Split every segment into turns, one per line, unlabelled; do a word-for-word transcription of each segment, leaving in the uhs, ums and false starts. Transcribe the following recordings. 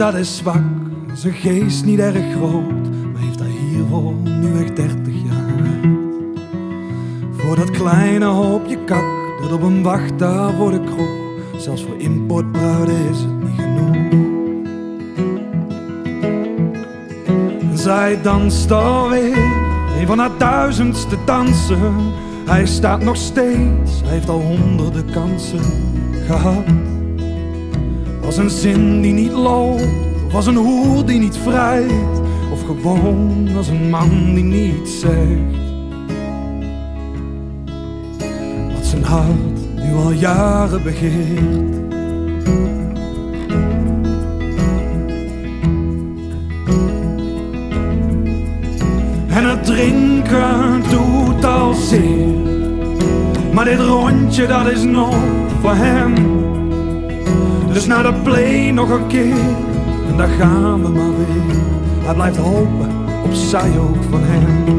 dat is zwak, zijn geest niet erg groot, maar heeft hij hiervoor nu echt dertig jaar. Voor dat kleine hoopje kak dat op hem wacht daar voor de kroeg, zelfs voor importbruiden is het niet genoeg. En zij danst alweer, een van haar duizendste dansen. Hij staat nog steeds, hij heeft al honderden kansen gehad. Als een zin die niet loopt, of als een hoer die niet vrijt, of gewoon als een man die niet zegt wat zijn hart nu al jaren begeert. En het drinken doet al zeer, maar dit rondje dat is nog voor hem. Dus naar de play nog een keer, en daar gaan we maar weer. Hij blijft hopen, op zij ook van hem.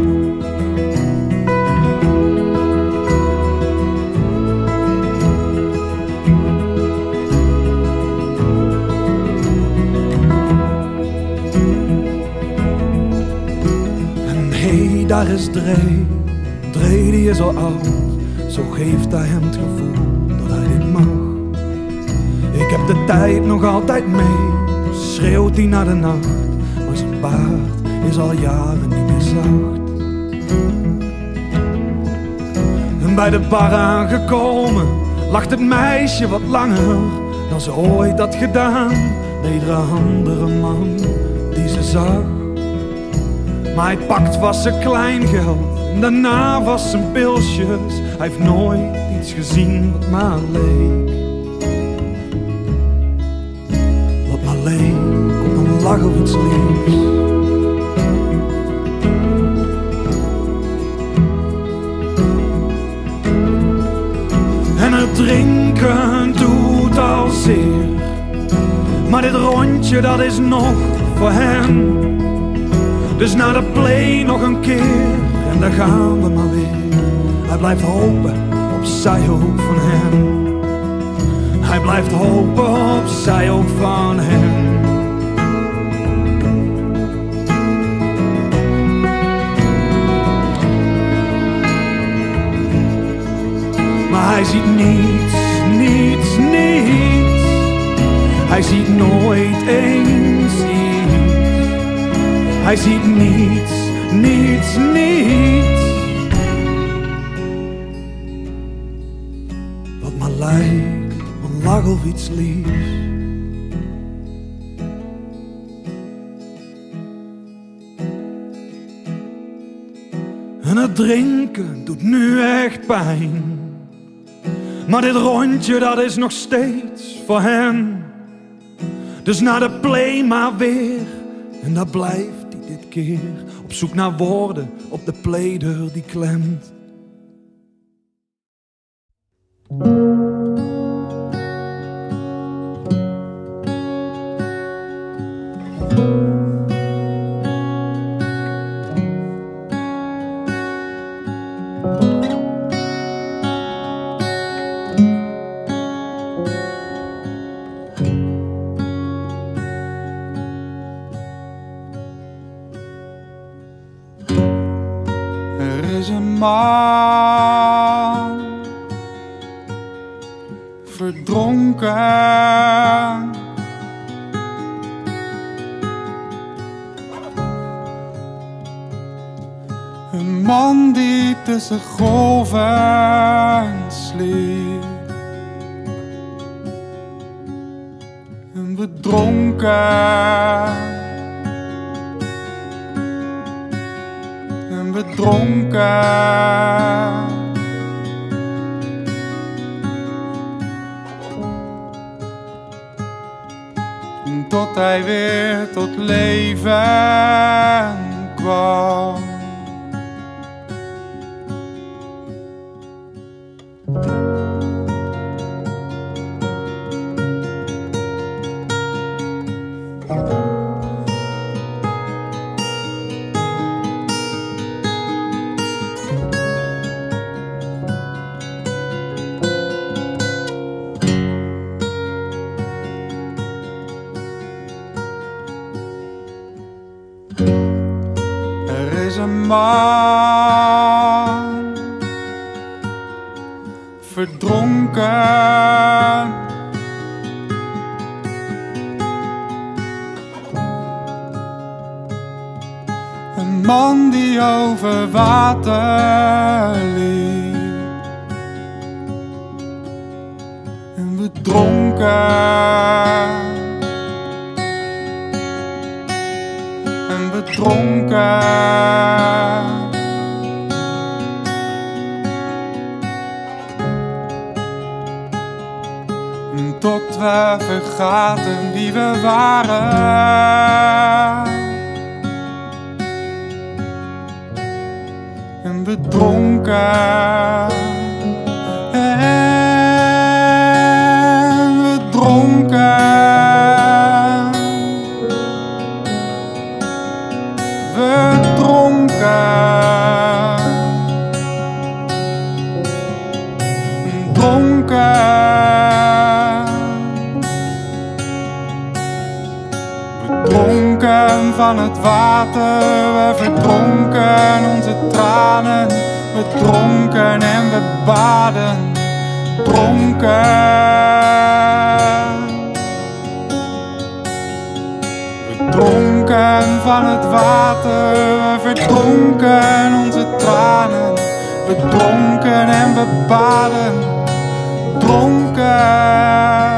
En hé, daar is Dre, Dre die is al oud. Zo geeft hij hem het gevoel dat hij dit mag. Ik heb de tijd nog altijd mee, schreeuwt hij naar de nacht. Maar zijn baard is al jaren niet meer zacht. En bij de bar aangekomen lacht het meisje wat langer dan ze ooit had gedaan bij iedere andere man die ze zag. Maar hij pakt vast zijn kleingeld en daarna vast zijn pilsjes. Hij heeft nooit iets gezien wat maar leek. Wat maar leek op een lach of iets liefs. En het drinken doet al zeer, maar dit rondje dat is nog voor hem. Dus naar de play nog een keer, en daar gaan we maar weer. Hij blijft hopen, op zij ook van hem. Hij blijft hopen, op zij ook van hem. Maar hij ziet niets, niets, niets. Hij ziet nooit eens iets. Hij ziet niets, niets, niets. Wat maar lijkt een lach of iets liefs. En het drinken doet nu echt pijn, maar dit rondje dat is nog steeds voor hem. Dus naar de play maar weer, en daar blijft hij dit keer. Op zoek naar woorden op de playdeur die klemt.
Er is een man verdronken, een man die tussen golven sliep, een bedronken. Bedronken. Tot hij weer tot leven kwam. man, verdronken. Een man die over water liep. En we dronken. En we dronken. Tot we vergaten wie we waren. En we dronken. En we dronken. We dronken. Dronken. Dronken van het water, we verdronken onze tranen. We dronken en we baden, dronken. We dronken van het water, we verdronken onze tranen. We dronken en we baden, dronken.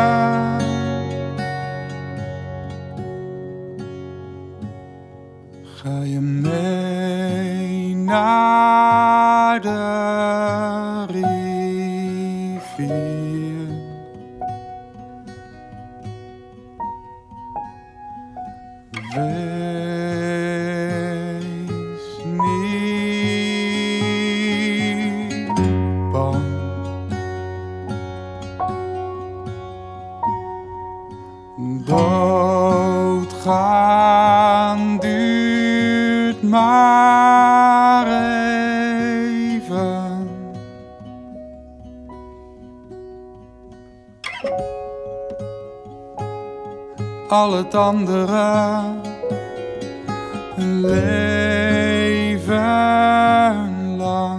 Ga je mee naar de rivier? Wees niet bang. Doodgaan duurt maar even. Al het andere een leven lang.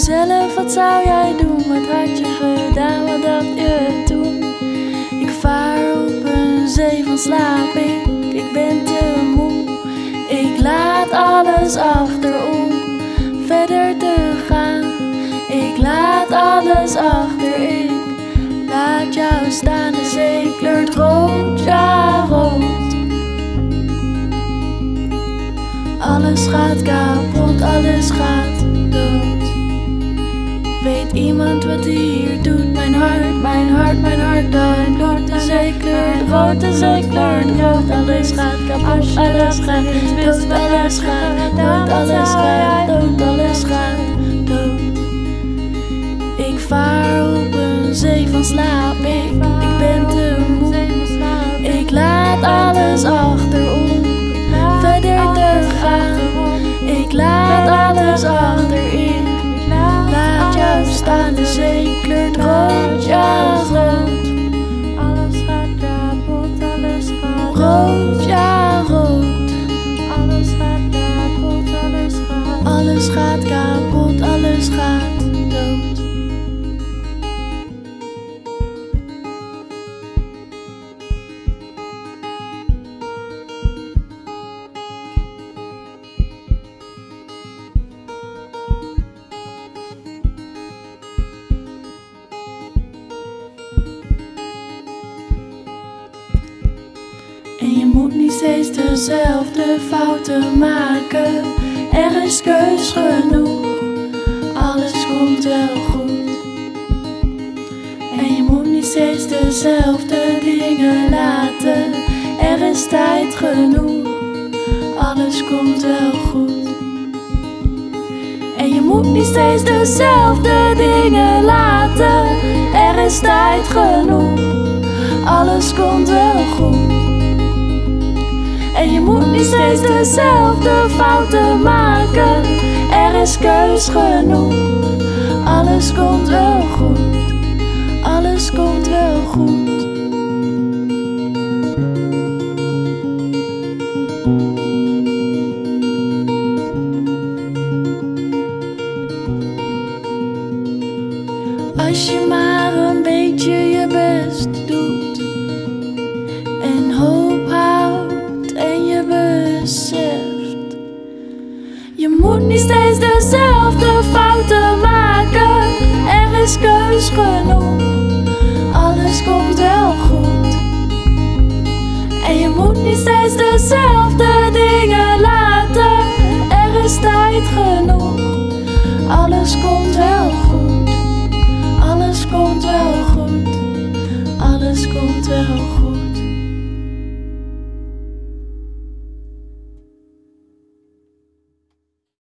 zelf, wat zou jij doen? Wat had je gedaan, wat dacht je toen? Ik vaar op een zee van slaap, ik, ik ben te moe. Ik laat alles achter om verder te gaan. Ik laat alles achter, ik laat jou staan. De zee kleurt rood, ja rood. Alles gaat kapot, alles gaat dood. Weet iemand wat hij hier doet? Mijn hart, mijn hart, mijn hart, dat bloed. De zee kleurt rood, de zee kleurt rood. Alles gaat kapot, alles gaat dood, alles gaat dood, alles gaat dood, alles gaat dood. Ik vaar op een zee van slaap, ik, ik ben te moe. Ik laat alles achter om verder te gaan. Ik laat alles achter, ik laat jou staan. De zee kleurt rood, ja rood.
Alles gaat kapot, alles gaat
rood, ja rood.
Alles gaat kapot, alles gaat
Alles gaat kapot, alles gaat dood. En je moet niet steeds dezelfde fouten maken. Er is keus genoeg, alles komt wel goed. En je moet niet steeds dezelfde dingen laten. Er is tijd genoeg, alles komt wel goed. En je moet niet steeds dezelfde dingen laten. Er is tijd genoeg, alles komt wel goed. En je moet niet steeds dezelfde fouten maken. Er is keus genoeg, alles komt wel goed. Alles komt wel goed. Als je maar een beetje je best doet en hoop houdt en je beseft. Je moet niet steeds dezelfde fouten maken. Er is keus genoeg, alles komt wel goed. En je moet niet steeds dezelfde dingen laten. Er is tijd genoeg, alles komt wel goed. Alles komt wel goed, alles komt wel goed.